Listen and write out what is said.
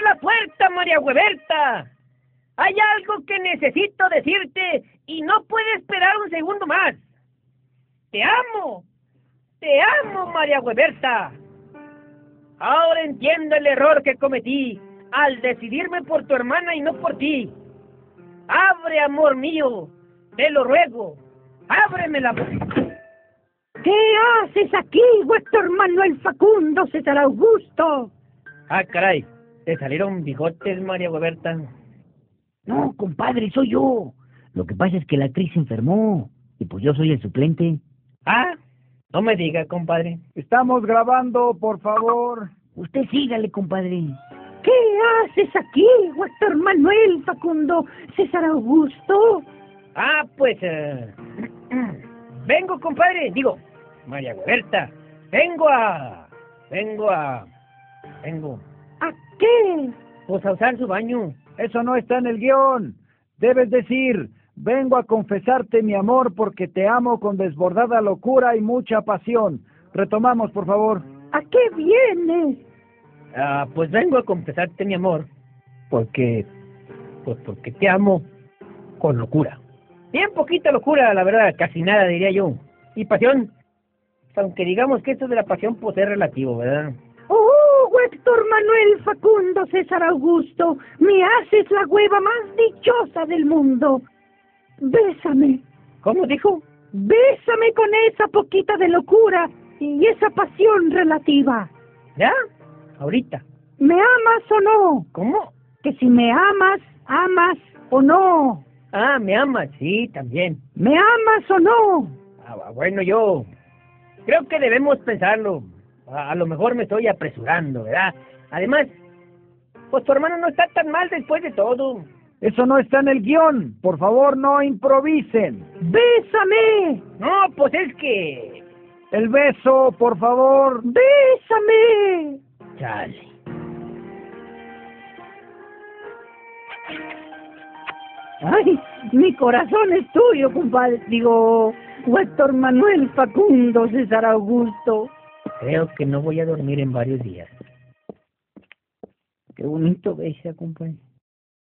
la puerta, María Hueberta! Hay algo que necesito decirte y no puede esperar un segundo más. ¡Te amo! ¡Te amo, María Hueberta! Ahora entiendo el error que cometí al decidirme por tu hermana y no por ti. ¡Abre, amor mío! Te lo ruego. ¡Ábreme la boca! ¿Qué haces aquí, Héctor Manuel Facundo César Augusto? Ah, caray. ¿Te salieron bigotes, María Hueberta? No, compadre, soy yo. Lo que pasa es que la actriz se enfermó y pues yo soy el suplente. Ah, no me diga, compadre. Estamos grabando, por favor. Usted sígale, compadre. ¿Qué haces aquí, Héctor Manuel Facundo César Augusto? Ah, pues... vengo, compadre. Digo, María Hueberta. Vengo... ¿A qué? Pues a usar su baño. Eso no está en el guión. Debes decir, vengo a confesarte mi amor porque te amo con desbordada locura y mucha pasión. Retomamos, por favor. ¿A qué vienes? Pues vengo a confesarte mi amor. Porque te amo con locura. Bien poquita locura, la verdad, casi nada diría yo. Y pasión, aunque digamos que esto de la pasión pues es relativo, ¿verdad? ¡Oh, Héctor Manuel Facundo César Augusto! ¡Me haces la hueva más dichosa del mundo! ¡Bésame! ¿Cómo dijo? ¡Bésame con esa poquita de locura y esa pasión relativa! ¿Ya? Ahorita. ¿Me amas o no? ¿Cómo? Que si me amas, amas o no. Ah, me amas, sí, también. ¿Me amas o no? Bueno, yo creo que debemos pensarlo. A lo mejor me estoy apresurando, ¿verdad? Además, pues tu hermano no está tan mal después de todo. Eso no está en el guión. Por favor, no improvisen. ¡Bésame! No, pues es que... El beso, por favor. ¡Bésame! Chale. ¡Ay! Mi corazón es tuyo, compadre. Digo, Héctor Manuel Facundo César Augusto. Creo que no voy a dormir en varios días. Qué bonito beso, compadre.